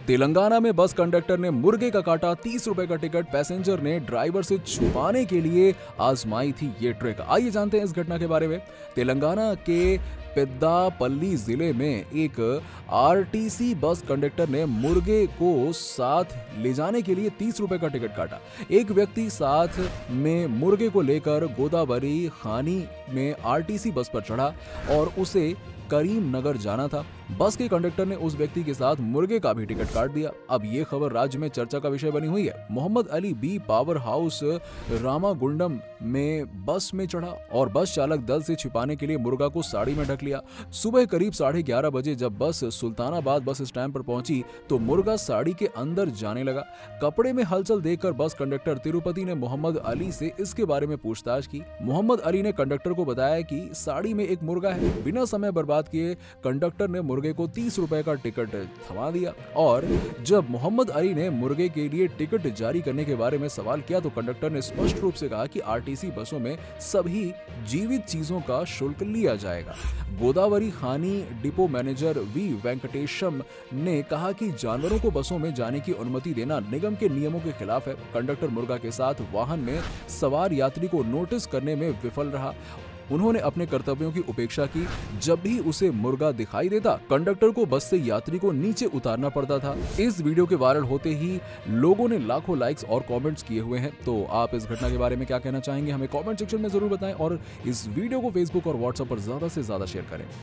तेलंगाना में bus conductor ने मुर्गे का काटा 30 रुपए का टिकट पैसेंजर ने ड्राइवर से छुपाने के लिए आजमाई थी ये ट्रिक। आइए जानते हैं इस घटना के बारे में। तेलंगाना के पेद्दापल्ली जिले में एक आरटीसी बस कंडक्टर ने मुर्गे को साथ ले जाने के लिए 30 रुपए का टिकट काटा। एक व्यक्ति साथ में मुर्गे को लेकर गोदावरी खानी में आरटीसी बस पर चढ़ा और उसे करीम नगर जाना था। बस के कंडक्टर ने उस व्यक्ति के साथ मुर्गे का भी टिकट काट दिया। अब ये खबर राज्य में चर्चा का विषय बनी हुई है। Mohammad Ali B power house Ramagundam में बस में चढ़ा और बस चालक दल से छिपाने के लिए मुर्गा को साड़ी में ढक लिया। सुबह करीब 11:30 बजे जब बस सुल्तानाबाद बस स्टैंड पर पहुंची तो मुर्गा साड़ी के अंदर जाने लगा। कपड़े में हलचल देखकर बस कंडक्टर तिरुपति ने मोहम्मद अली से इसके बारे में पूछताछ की। मोहम्मद अली ने कंडक्टर को बताया कि साड़ी में एक मुर्गा है। बिना समय बर्बाद किए कंडक्टर ने मुर्गे को 30 रुपए का टिकट थमा दिया और जब मोहम्मद अली ने मुर्गे के लिए टिकट जारी करने के बारे में सवाल किया तो कंडक्टर ने स्पष्ट रूप से कहा कि आरटीसी बसों में सभी जीवित चीजों का शुल्क लिया जाएगा। गोदावरी खानी डिपो मैनेजर वी वेंकटेशम ने कहा कि जानवरों को बसों में जाने की अनुमति देना निगम के नियमों के खिलाफ है। कंडक्टर मुर्गा के साथ वाहन में सवार यात्री को नोटिस करने में विफल रहा। उन्होंने अपने कर्तव्यों की उपेक्षा की। जब भी उसे मुर्गा दिखाई देता कंडक्टर को बस से यात्री को नीचे उतारना पड़ता था। इस वीडियो के वायरल होते ही लोगों ने लाखों लाइक्स और कमेंट्स किए हुए हैं। तो आप इस घटना के बारे में क्या कहना चाहेंगे हमें कमेंट सेक्शन में जरूर बताएं और इस वीडियो को फेसबुक और व्हाट्सएप पर ज्यादा से ज्यादा शेयर करें।